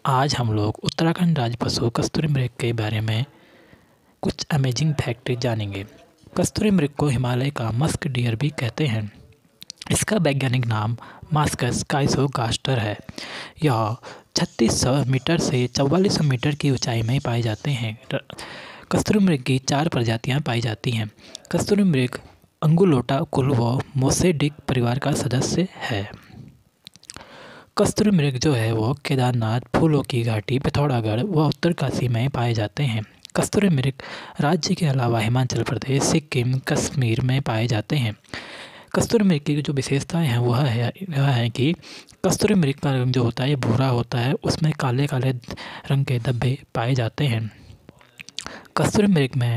आज हम लोग उत्तराखंड राज्य पशु कस्तूरी मृग के बारे में कुछ अमेजिंग फैक्ट जानेंगे। कस्तूरी मृग को हिमालय का मस्क डियर भी कहते हैं। इसका वैज्ञानिक नाम मास्कस काइसोगास्टर है। यह 3600 मीटर से 4400 मीटर की ऊंचाई में पाए जाते हैं। कस्तूरी मृग की 4 प्रजातियां पाई जाती हैं। कस्तूरी मृग अंगुलोटा कुल व मोसेडिक परिवार का सदस्य है। कस्तूरी मृग जो है वो केदारनाथ, फूलों की घाटी, पिथौरागढ़ व उत्तरकाशी में पाए जाते हैं। कस्तूरी मृग राज्य के अलावा हिमाचल प्रदेश, सिक्किम, कश्मीर में पाए जाते हैं। कस्तूरी मृग की जो विशेषताएं हैं वह है कि कस्तूरी मृग का रंग जो होता है ये भूरा होता है, उसमें काले काले रंग के धब्बे पाए जाते हैं। कस्तूरी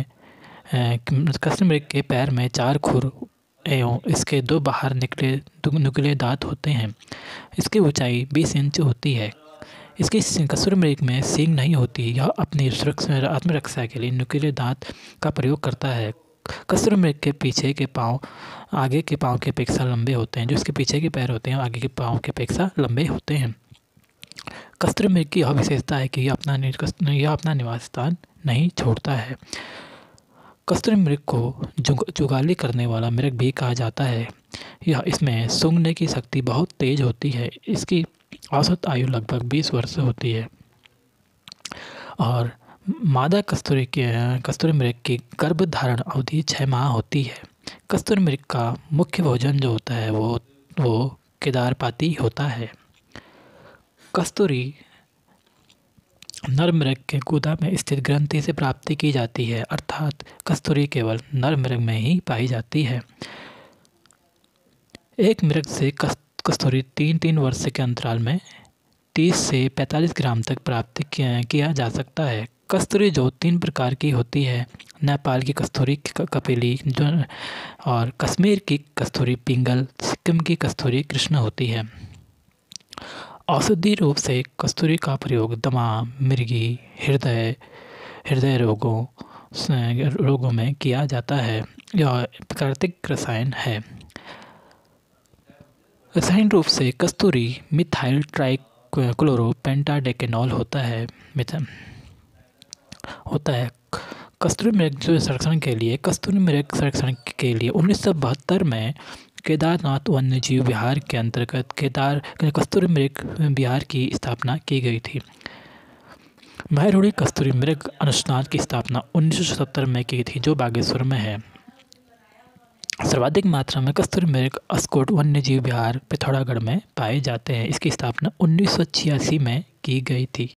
मृग के पैर में 4 खुर एवं इसके 2 बाहर निकले नुकीले दांत होते हैं। इसकी ऊंचाई 20 इंच होती है। इसकी कस्तूरी मृग में सींग नहीं होती। यह अपनी आत्मरक्षा के लिए नुकीले दांत का प्रयोग करता है। कस्तूरी मृग के पीछे के पाँव आगे के पाँव के अपेक्षा लंबे होते हैं। जो इसके पीछे के पैर होते हैं आगे के पाँव के अपेक्षा लंबे होते हैं। कस्तूरी मृग की यह विशेषता है कि यह अपना निवास स्थान नहीं छोड़ता है। कस्तूरी मृग को जुगाली करने वाला मृग भी कहा जाता है। इसमें सूंघने की शक्ति बहुत तेज होती है। इसकी औसत आयु लगभग 20 वर्ष होती है। और मादा कस्तूरी मृग की गर्भधारण अवधि 6 माह होती है। कस्तूरी मृग का मुख्य भोजन जो होता है वो केदारपाती होता है। कस्तूरी नर मृग के गुदा में स्थित ग्रंथि से प्राप्ति की जाती है, अर्थात कस्तूरी केवल नर मृग में ही पाई जाती है। एक मृग से कस्तूरी 3 वर्ष के अंतराल में 30 से 45 ग्राम तक प्राप्त किया जा सकता है। कस्तूरी जो 3 प्रकार की होती है, नेपाल की कस्तूरी कपिली और कश्मीर की कस्तूरी पिंगल, सिक्किम की कस्तूरी कृष्ण होती है। औषधि रूप से कस्तूरी का प्रयोग दमा, मिर्गी, हृदय रोगों में किया जाता है। यह प्राकृतिक रसायन है। रसायन रूप से कस्तूरी मिथाइल ट्राइक्लोरोपेंटाडेकेनॉल होता है। कस्तूरी मृग संरक्षण के लिए 1972 में केदारनाथ वन्यजीव विहार के अंतर्गत कस्तूरी मृग विहार की स्थापना की गई थी। महरुढ़ी कस्तूरी मृग अनुसंधान की स्थापना 1970 में की थी, जो बागेश्वर में है। सर्वाधिक मात्रा में कस्तूरी मृग अस्कोट वन्यजीव विहार पिथौरागढ़ में पाए जाते हैं। इसकी स्थापना 1986 में की गई थी।